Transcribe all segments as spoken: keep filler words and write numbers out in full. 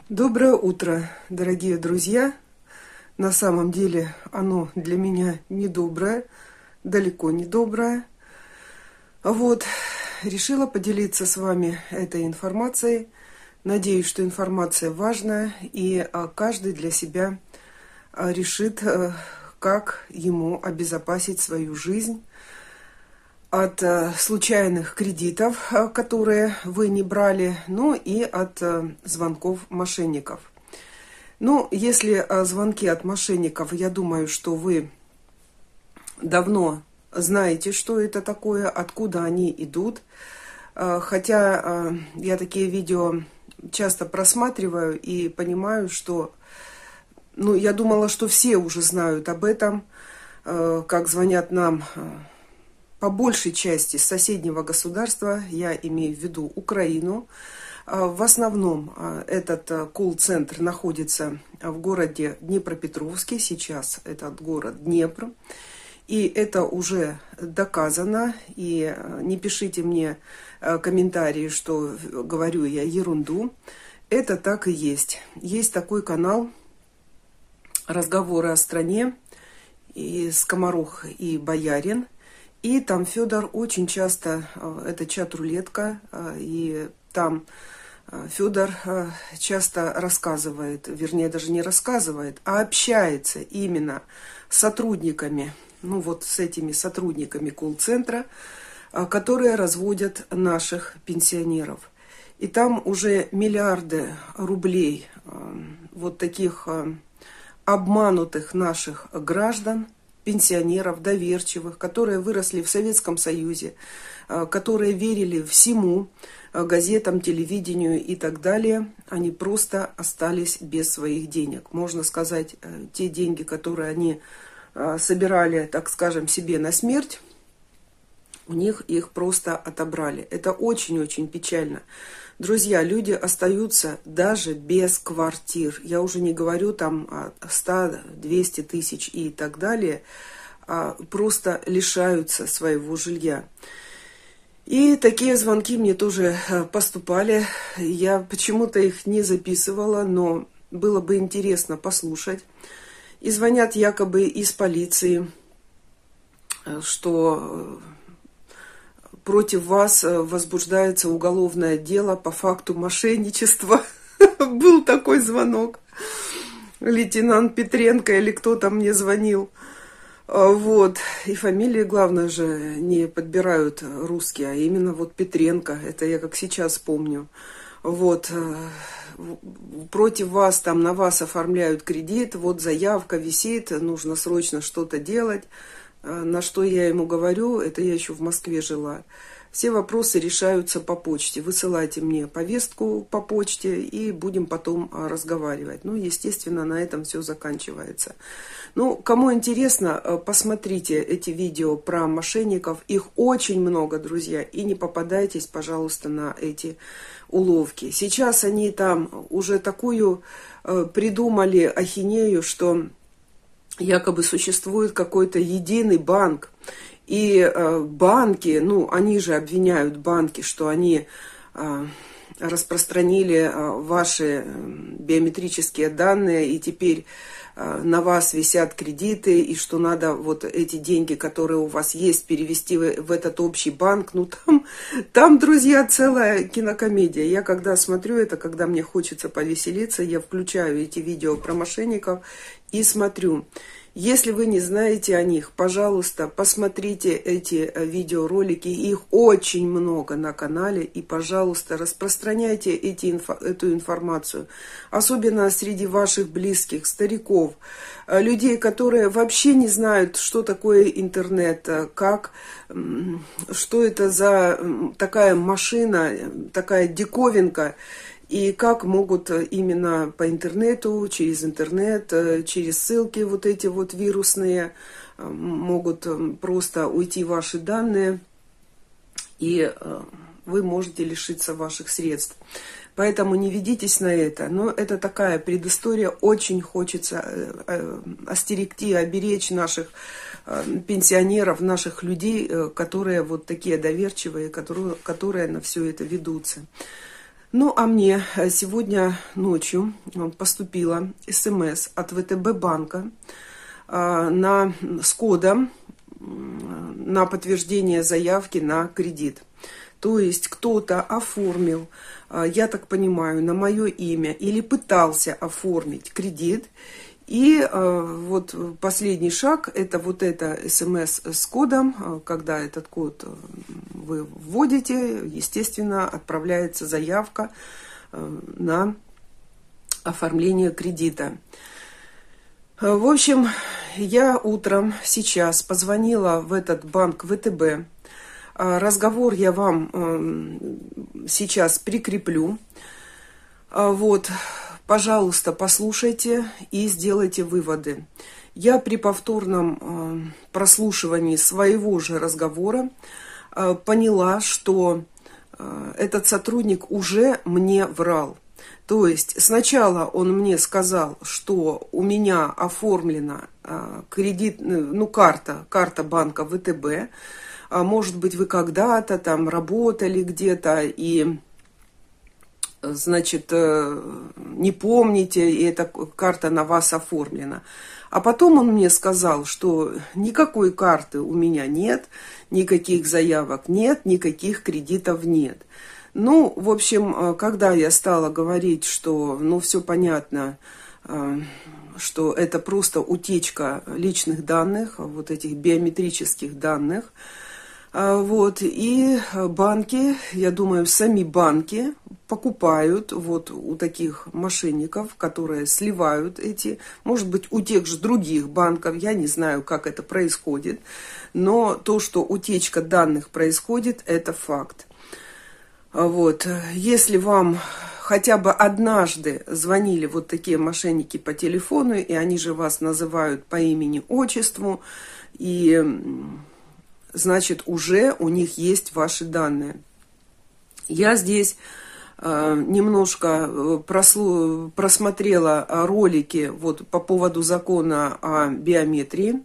Доброе утро, дорогие друзья. На самом деле оно для меня недоброе, далеко не доброе. Вот, решила поделиться с вами этой информацией. Надеюсь, что информация важная, и каждый для себя решит, как ему обезопасить свою жизнь от э, случайных кредитов, э, которые вы не брали, ну и от э, звонков мошенников. Ну, если э, звонки от мошенников, я думаю, что вы давно знаете, что это такое, откуда они идут. Э, хотя э, я такие видео часто просматриваю и понимаю, что, ну, я думала, что все уже знают об этом, э, как звонят нам э, по большей части с соседнего государства, я имею в виду Украину. В основном этот колл-центр находится в городе Днепропетровске, сейчас этот город Днепр. И это уже доказано, и не пишите мне комментарии, что говорю я ерунду. Это так и есть. Есть такой канал «Разговоры о стране», и Скоморох и Боярин. И там Федор очень часто, это чат-рулетка, и там Федор часто рассказывает, вернее, даже не рассказывает, а общается именно с сотрудниками, ну вот с этими сотрудниками колл-центра, которые разводят наших пенсионеров. И там уже миллиарды рублей вот таких обманутых наших граждан, пенсионеров, доверчивых, которые выросли в Советском Союзе, которые верили всему, газетам, телевидению и так далее, они просто остались без своих денег. Можно сказать, те деньги, которые они собирали, так скажем, себе на смерть, у них их просто отобрали. Это очень-очень печально. Друзья, люди остаются даже без квартир. Я уже не говорю там о ста-двухстах тысяч и так далее, а просто лишаются своего жилья. И такие звонки мне тоже поступали. Я почему-то их не записывала, но было бы интересно послушать. И звонят якобы из полиции, что против вас возбуждается уголовное дело по факту мошенничества. Был такой звонок. Лейтенант Петренко или кто-то мне звонил. Вот. И фамилии, главное же, не подбирают русские, а именно вот Петренко. Это я как сейчас помню. Вот. Против вас, там на вас оформляют кредит, вот заявка висит, нужно срочно что-то делать. На что я ему говорю, это я еще в Москве жила. Все вопросы решаются по почте. Высылайте мне повестку по почте, и будем потом разговаривать. Ну, естественно, на этом все заканчивается. Ну, кому интересно, посмотрите эти видео про мошенников. Их очень много, друзья. И не попадайтесь, пожалуйста, на эти уловки. Сейчас они там уже такую придумали ахинею, что якобы существует какой-то единый банк. И э, банки, ну, они же обвиняют банки, что они э, распространили э, ваши биометрические данные, и теперь э, на вас висят кредиты, и что надо вот эти деньги, которые у вас есть, перевести в, в этот общий банк. Ну, там, там, друзья, целая кинокомедия. Я когда смотрю это, когда мне хочется повеселиться, я включаю эти видео про мошенников и смотрю. Если вы не знаете о них, пожалуйста, посмотрите эти видеоролики. Их очень много на канале. И, пожалуйста, распространяйте эти, инфо, эту информацию. Особенно среди ваших близких, стариков, людей, которые вообще не знают, что такое интернет, как, что это за такая машина, такая диковинка. И как могут именно по интернету, через интернет, через ссылки вот эти вот вирусные, могут просто уйти ваши данные, и вы можете лишиться ваших средств. Поэтому не ведитесь на это. Но это такая предыстория. Очень хочется остерегти, оберечь наших пенсионеров, наших людей, которые вот такие доверчивые, которые, которые на все это ведутся. Ну, а мне сегодня ночью поступила СМС от ВТБ банка на, с кодом на подтверждение заявки на кредит. То есть кто-то оформил, я так понимаю, на мое имя или пытался оформить кредит. И вот последний шаг – это вот это СМС с кодом. Когда этот код вы вводите, естественно, отправляется заявка на оформление кредита. В общем, я утром сейчас позвонила в этот банк ВТБ. Разговор я вам сейчас прикреплю. Вот. Пожалуйста, послушайте и сделайте выводы. Я при повторном прослушивании своего же разговора поняла, что этот сотрудник уже мне врал. То есть сначала он мне сказал, что у меня оформлена кредит, ну, карта, карта банка ВТБ. Может быть, вы когда-то там работали где-то и... значит, не помните, и эта карта на вас оформлена. А потом он мне сказал, что никакой карты у меня нет, никаких заявок нет, никаких кредитов нет. Ну, в общем, когда я стала говорить, что, ну, все понятно, что это просто утечка личных данных, вот этих биометрических данных, вот, и банки, я думаю, сами банки покупают вот у таких мошенников, которые сливают эти, может быть, у тех же других банков, я не знаю, как это происходит, но то, что утечка данных происходит, это факт. Вот, если вам хотя бы однажды звонили вот такие мошенники по телефону, и они же вас называют по имени-отчеству, и... значит, уже у них есть ваши данные. Я здесь э, немножко прослу, просмотрела ролики вот, по поводу закона о биометрии.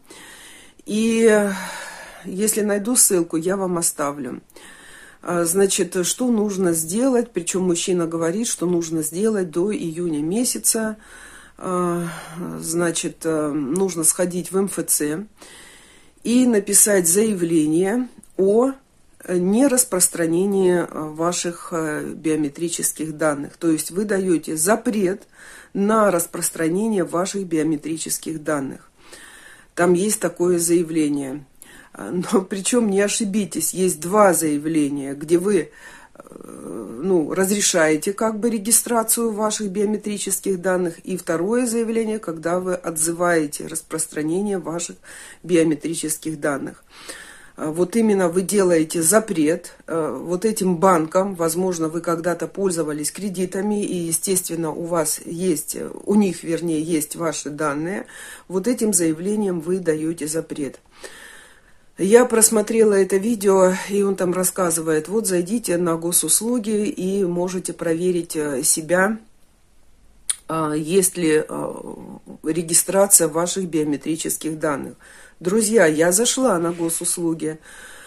И если найду ссылку, я вам оставлю. Значит, что нужно сделать? Причем мужчина говорит, что нужно сделать до июня месяца. Значит, нужно сходить в эм эф цэ и написать заявление о нераспространении ваших биометрических данных. То есть вы даете запрет на распространение ваших биометрических данных. Там есть такое заявление. Но причем не ошибитесь, есть два заявления, где вы ну, разрешаете как бы регистрацию ваших биометрических данных, и второе заявление, когда вы отзываете распространение ваших биометрических данных. Вот именно вы делаете запрет вот этим банкам, возможно, вы когда-то пользовались кредитами, и, естественно, у вас есть, у них, вернее, есть ваши данные, вот этим заявлением вы даете запрет. Я просмотрела это видео, и он там рассказывает, вот зайдите на госуслуги и можете проверить себя, есть ли регистрация ваших биометрических данных. Друзья, я зашла на госуслуги,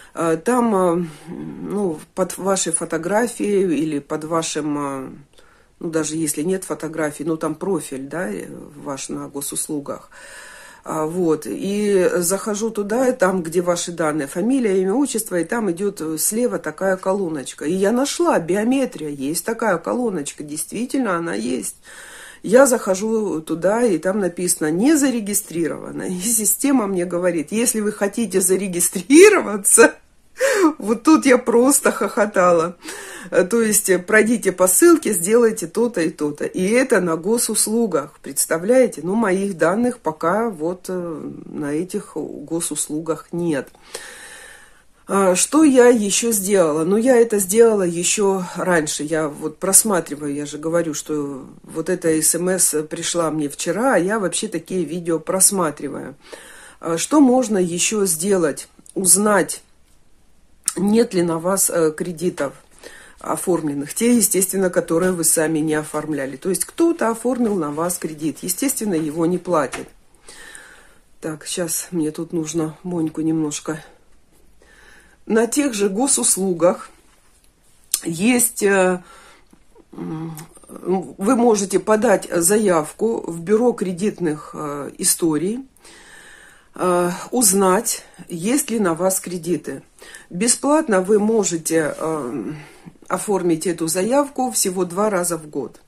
там ну, под вашей фотографией или под вашим, ну даже если нет фотографии, ну там профиль, да, ваш на госуслугах. Вот, и захожу туда, там, где ваши данные, фамилия, имя, отчество, и там идет слева такая колоночка. И я нашла, биометрия, есть такая колоночка, действительно она есть. Я захожу туда, и там написано «не зарегистрировано». И система мне говорит, если вы хотите зарегистрироваться... Вот тут я просто хохотала. То есть пройдите по ссылке, сделайте то-то и то-то. И это на госуслугах. Представляете? Ну, моих данных пока вот на этих госуслугах нет. Что я еще сделала? Ну, я это сделала еще раньше. Я вот просматриваю, я же говорю, что вот эта СМС пришла мне вчера, а я вообще такие видео просматриваю. Что можно еще сделать? Узнать, нет ли на вас кредитов оформленных. Те, естественно, которые вы сами не оформляли. То есть кто-то оформил на вас кредит. Естественно, его не платит. Так, сейчас мне тут нужно Моньку немножко. На тех же госуслугах есть вы можете подать заявку в бюро кредитных историй, узнать, есть ли на вас кредиты. Бесплатно вы можете оформить эту заявку всего два раза в год.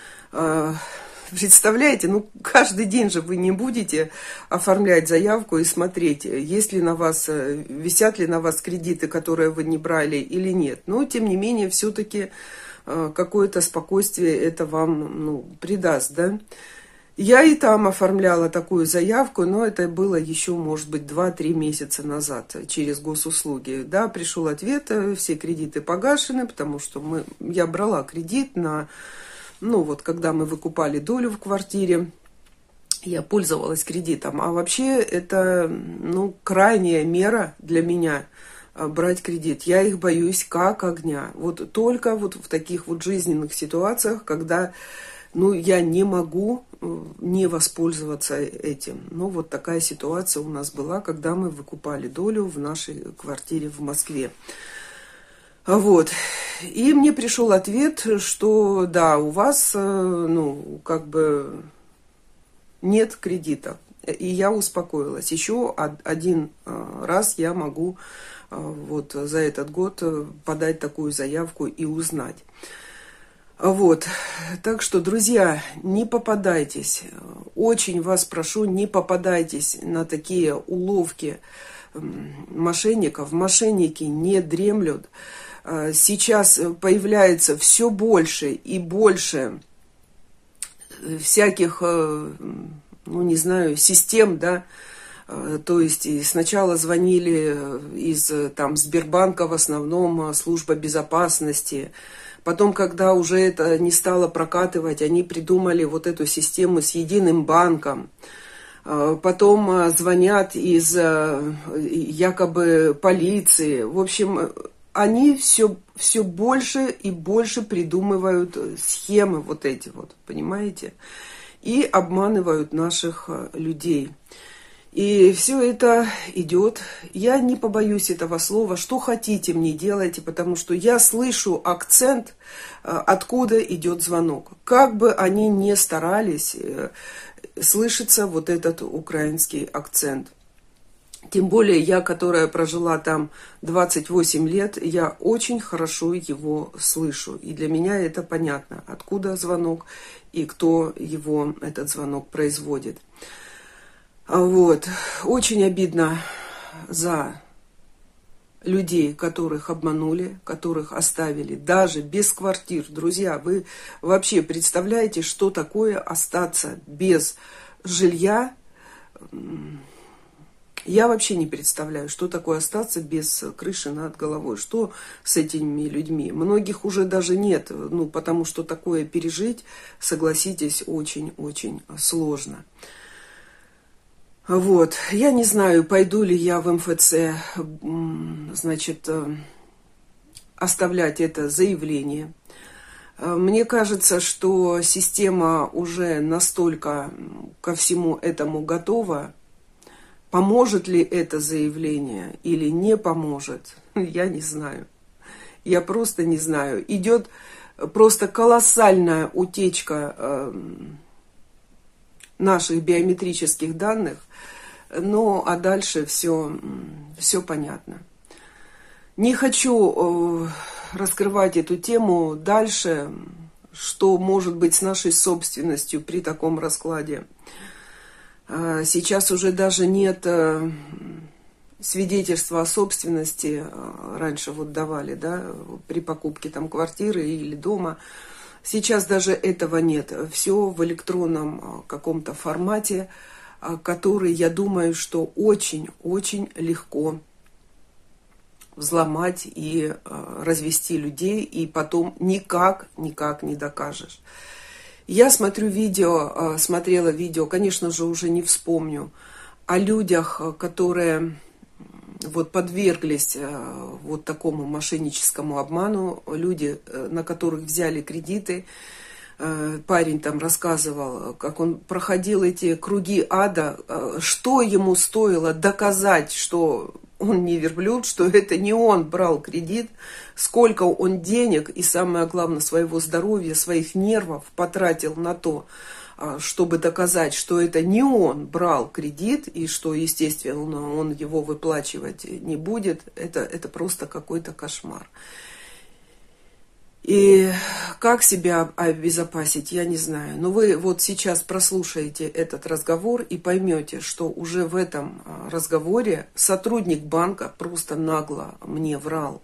Представляете, ну каждый день же вы не будете оформлять заявку и смотреть, есть ли на вас, висят ли на вас кредиты, которые вы не брали или нет. Но тем не менее, все-таки какое-то спокойствие это вам, ну, придаст, да. Я и там оформляла такую заявку, но это было еще, может быть, два-три месяца назад через госуслуги. Да, пришел ответ, все кредиты погашены, потому что мы, я брала кредит на, ну вот, когда мы выкупали долю в квартире, я пользовалась кредитом. А вообще это, ну, крайняя мера для меня брать кредит. Я их боюсь как огня. Вот только вот в таких вот жизненных ситуациях, когда, ну, я не могу не воспользоваться этим. Ну, вот такая ситуация у нас была, когда мы выкупали долю в нашей квартире в Москве. Вот. И мне пришел ответ, что да, у вас, ну, как бы нет кредита. И я успокоилась. Еще один раз я могу вот за этот год подать такую заявку и узнать. Вот, так что, друзья, не попадайтесь, очень вас прошу, не попадайтесь на такие уловки мошенников. Мошенники не дремлют. Сейчас появляется все больше и больше всяких, ну не знаю, систем, да. То есть сначала звонили из там Сбербанка, в основном служба безопасности. Потом, когда уже это не стало прокатывать, они придумали вот эту систему с единым банком. Потом звонят из якобы полиции. В общем, они все, все больше и больше придумывают схемы вот эти вот, понимаете? И обманывают наших людей. И все это идет. Я не побоюсь этого слова. Что хотите, мне делайте, потому что я слышу акцент, откуда идет звонок. Как бы они ни старались, слышится вот этот украинский акцент. Тем более я, которая прожила там двадцать восемь лет, я очень хорошо его слышу. И для меня это понятно, откуда звонок и кто его, этот звонок, производит. Вот. Очень обидно за людей, которых обманули, которых оставили даже без квартир. Друзья, вы вообще представляете, что такое остаться без жилья? Я вообще не представляю, что такое остаться без крыши над головой. Что с этими людьми? Многих уже даже нет, ну, потому что такое пережить, согласитесь, очень-очень сложно. Вот, я не знаю, пойду ли я в эм эф цэ, значит, оставлять это заявление. Мне кажется, что система уже настолько ко всему этому готова. Поможет ли это заявление или не поможет, я не знаю. Я просто не знаю. Идет просто колоссальная утечка наших биометрических данных, ну а дальше все, все понятно. Не хочу э, раскрывать эту тему дальше, что может быть с нашей собственностью при таком раскладе. Э, сейчас уже даже нет э, свидетельства о собственности, э, раньше вот давали, да, при покупке там квартиры или дома. Сейчас даже этого нет. Все в электронном каком-то формате, который, я думаю, что очень-очень легко взломать и развести людей, и потом никак, никак не докажешь. Я смотрю видео, смотрела видео, конечно же, уже не вспомню, о людях, которые вот подверглись вот такому мошенническому обману, люди, на которых взяли кредиты, парень там рассказывал, как он проходил эти круги ада, что ему стоило доказать, что он не верблюд, что это не он брал кредит, сколько он денег и, самое главное, своего здоровья, своих нервов потратил на то, чтобы доказать, что это не он брал кредит и что, естественно, он его выплачивать не будет. Это, это просто какой-то кошмар. И как себя обезопасить, я не знаю. Но вы вот сейчас прослушаете этот разговор и поймете, что уже в этом разговоре сотрудник банка просто нагло мне врал.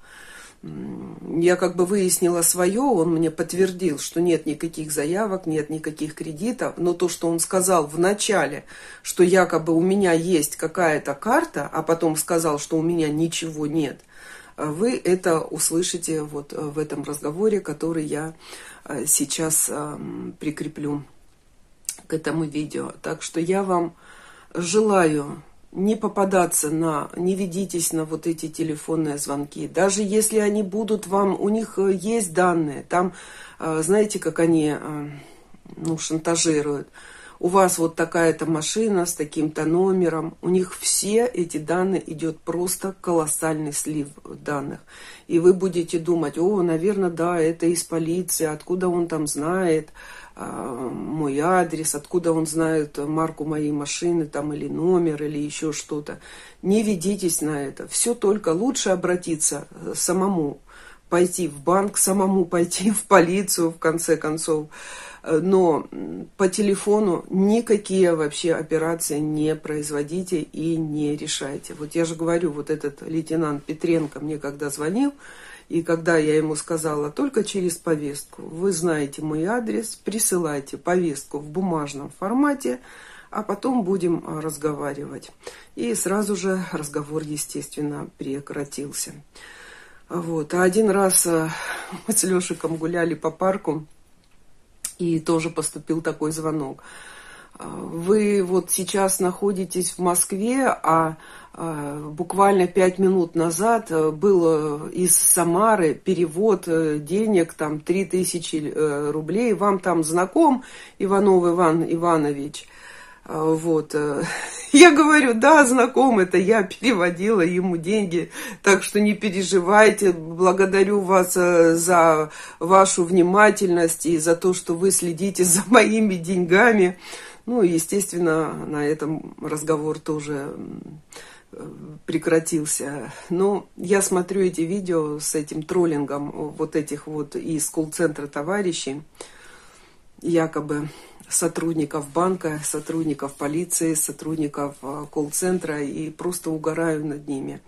Я как бы выяснила свое, он мне подтвердил, что нет никаких заявок, нет никаких кредитов. Но то, что он сказал в начале, что якобы у меня есть какая-то карта, а потом сказал, что у меня ничего нет, вы это услышите вот в этом разговоре, который я сейчас прикреплю к этому видео. Так что я вам желаю не попадаться на, не ведитесь на вот эти телефонные звонки. Даже если они будут вам, у них есть данные, там, знаете, как они, ну, шантажируют. У вас вот такая-то машина с таким-то номером. У них все эти данные, идет просто колоссальный слив данных. И вы будете думать, о, наверное, да, это из полиции, откуда он там знает э, мой адрес, откуда он знает марку моей машины там, или номер, или еще что-то. Не ведитесь на это. Все только лучше обратиться самому, пойти в банк, самому пойти в полицию, в конце концов. Но по телефону никакие вообще операции не производите и не решайте. Вот я же говорю, вот этот лейтенант Петренко мне когда звонил, и когда я ему сказала, только через повестку, вы знаете мой адрес, присылайте повестку в бумажном формате, а потом будем разговаривать. И сразу же разговор, естественно, прекратился. Вот. А один раз мы с Лешиком гуляли по парку, и тоже поступил такой звонок. Вы вот сейчас находитесь в Москве, а буквально пять минут назад был из Самары перевод денег, там три тысячи рублей. Вам там знаком Иванов Иван Иванович? Вот. Я говорю, да, знаком, это я переводила ему деньги, так что не переживайте, благодарю вас за вашу внимательность и за то, что вы следите за моими деньгами. Ну, естественно, на этом разговор тоже прекратился. Но я смотрю эти видео с этим троллингом вот этих вот из колл-центра товарищей, якобы сотрудников банка, сотрудников полиции, сотрудников колл-центра, и просто угораю над ними.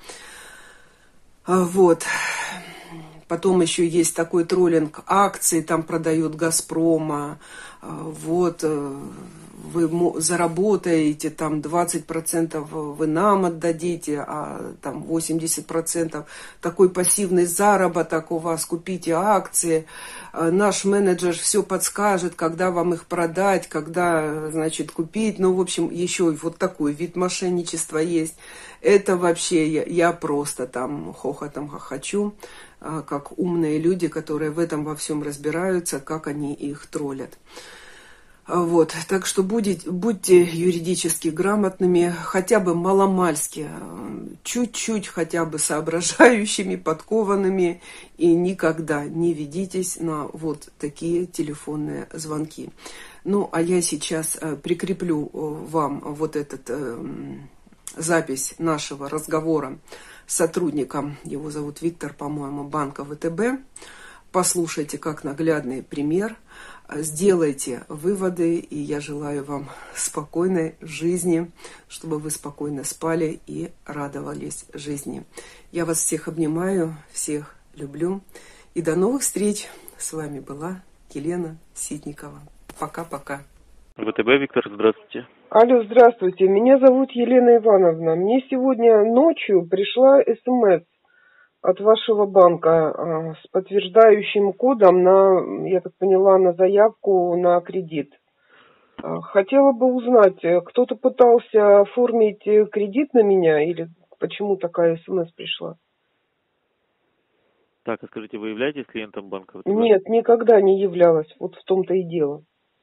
Вот. Потом еще есть такой троллинг, акции там продает Газпрома, вот, вы заработаете, там двадцать процентов вы нам отдадите, а там восемьдесят процентов такой пассивный заработок у вас, купите акции, наш менеджер все подскажет, когда вам их продать, когда, значит, купить, ну, в общем, еще вот такой вид мошенничества есть. Это вообще, я, я просто там хохотом хохочу, как умные люди, которые в этом во всем разбираются, как они их троллят. Вот, так что будете, будьте юридически грамотными, хотя бы маломальски, чуть-чуть хотя бы соображающими, подкованными, и никогда не ведитесь на вот такие телефонные звонки. Ну, а я сейчас прикреплю вам вот этот запись нашего разговора с сотрудником, его зовут Виктор, по-моему, банка ВТБ. Послушайте как наглядный пример, сделайте выводы, и я желаю вам спокойной жизни, чтобы вы спокойно спали и радовались жизни. Я вас всех обнимаю, всех люблю, и до новых встреч. С вами была Елена Ситникова. Пока-пока. ВТБ, Виктор, здравствуйте. Алло, здравствуйте. Меня зовут Елена Ивановна. Мне сегодня ночью пришла СМС от вашего банка с подтверждающим кодом на, я так поняла, на заявку на кредит. Хотела бы узнать, кто-то пытался оформить кредит на меня или почему такая СМС пришла? Так, а скажите, вы являетесь клиентом банка ВТБ? Нет, никогда не являлась. Вот в том-то и дело.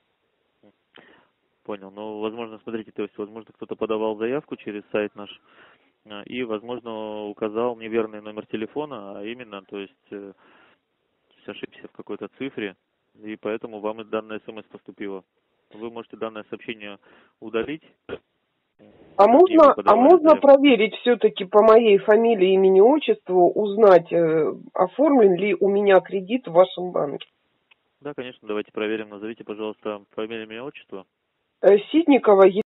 Понял. Ну, возможно, смотрите, то есть, возможно, кто-то подавал заявку через сайт наш а, и, возможно, указал неверный номер телефона, а именно, то есть, э, ошибся в какой-то цифре, и поэтому вам и данная смс поступила. Вы можете данное сообщение удалить. А можно, а подавали можно заявку. проверить все-таки по моей фамилии, имени, отчеству, узнать, э, оформлен ли у меня кредит в вашем банке? Да, конечно, давайте проверим. Назовите, пожалуйста, фамилию, имя, отчество. Э, Ситникова. Е-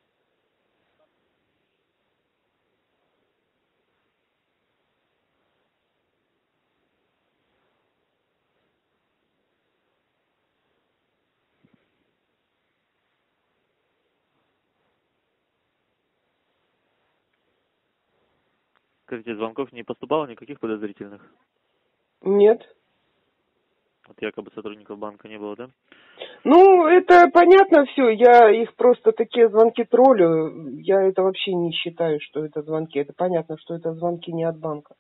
Скажите, звонков не поступало никаких подозрительных? Нет. Вот якобы сотрудников банка не было, да? Ну, это понятно все. Я их просто такие звонки троллю. Я это вообще не считаю, что это звонки. Это понятно, что это звонки не от банка.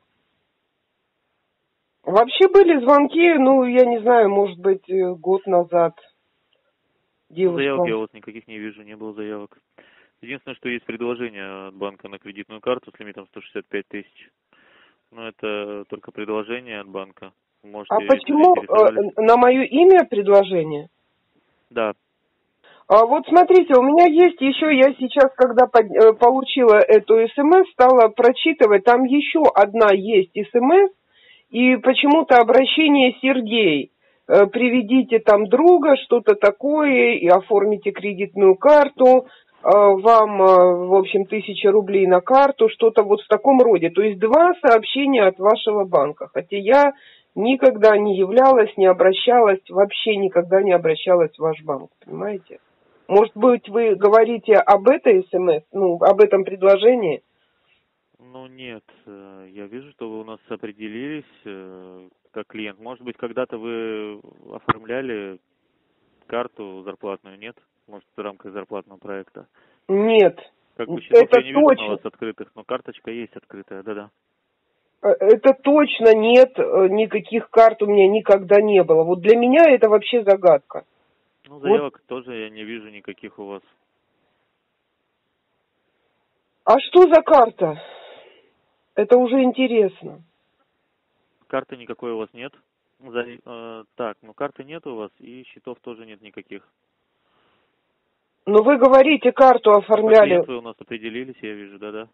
Вообще были звонки, ну, я не знаю, может быть, э, год назад. Ну, заявок я Девушка. у вас никаких не вижу, не было заявок. Единственное, что есть предложение от банка на кредитную карту с лимитом сто шестьдесят пять тысяч. Но это только предложение от банка. Можете, А если почему заинтересовались. э, на мое имя предложение? Да. А вот смотрите, у меня есть еще, я сейчас, когда под- э, получила эту смс, стала прочитывать, там еще одна есть смс, и почему-то обращение Сергей. Э, Приведите там друга, что-то такое, и оформите кредитную карту, э, вам, э, в общем, тысяча рублей на карту, что-то вот в таком роде. То есть два сообщения от вашего банка. Хотя я никогда не являлась, не обращалась, вообще никогда не обращалась в ваш банк, понимаете? Может быть, вы говорите об этой смс, ну, об этом предложении? Ну нет, э, я вижу, что вы у нас определились э, как клиент. Может быть, когда-то вы оформляли карту зарплатную, нет? Может, в рамках зарплатного проекта. Нет, Как бы счетов это я не вижу на точно, вас открытых, но карточка есть открытая, да-да. э, это точно нет, э, никаких карт у меня никогда не было. Вот для меня это вообще загадка. Ну, Вот, заявок тоже я не вижу никаких у вас. а что за карта? Это уже интересно. Карты никакой у вас нет. За- э, так, ну карты нет у вас и счетов тоже нет никаких. Но вы говорите, карту Как оформляли. клиент вы у нас определились, я вижу, да-да.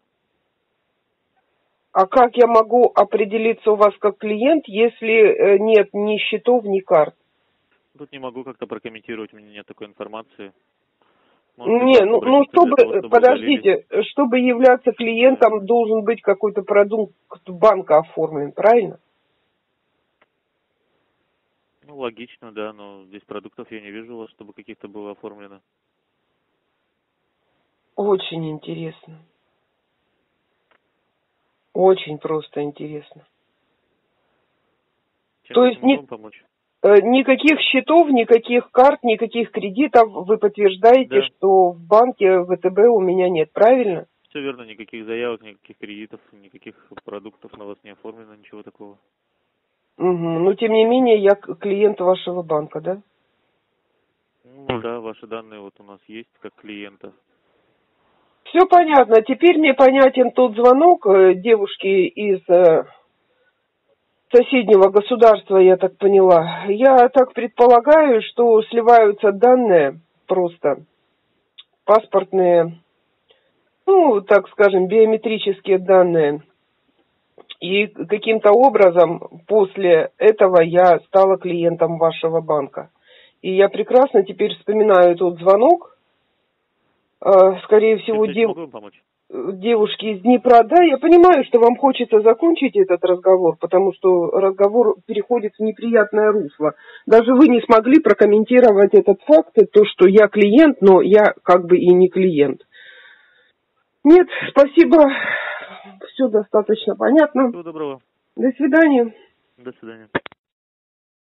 А как я могу определиться у вас как клиент, если э, нет ни счетов, ни карт? Тут не могу как-то прокомментировать, у меня нет такой информации. Можете в Не, банк ну, ну обратиться для того, чтобы, чтобы удалили. подождите, чтобы являться клиентом, должен быть какой-то продукт банка оформлен, правильно? Ну, логично, да, но здесь продуктов я не вижу у вас, чтобы каких-то было оформлено. Очень интересно. Очень просто интересно. То Чем-то есть могу ни, вам помочь? э, никаких счетов, никаких карт, никаких кредитов вы подтверждаете, Да, что в банке ВТБ у меня нет, правильно? все верно, никаких заявок, никаких кредитов, никаких продуктов на вас не оформлено, ничего такого. Угу. Но тем не менее я к- клиент вашего банка, да? Ну, да, ваши данные вот у нас есть как клиента. Все понятно. Теперь мне понятен тот звонок э, девушки из э, соседнего государства, я так поняла. Я так предполагаю, что сливаются данные просто паспортные, ну, так скажем, биометрические данные. И каким-то образом после этого я стала клиентом вашего банка. И я прекрасно теперь вспоминаю тот звонок. Э, Скорее всего, Чем-то еще дев... могу вам помочь? девушки из Днепра. Да, я понимаю, что вам хочется закончить этот разговор, потому что разговор переходит в неприятное русло. Даже вы не смогли прокомментировать этот факт, то, что я клиент, но я как бы и не клиент. Нет, спасибо. Все достаточно понятно. Всего доброго. До свидания. До свидания.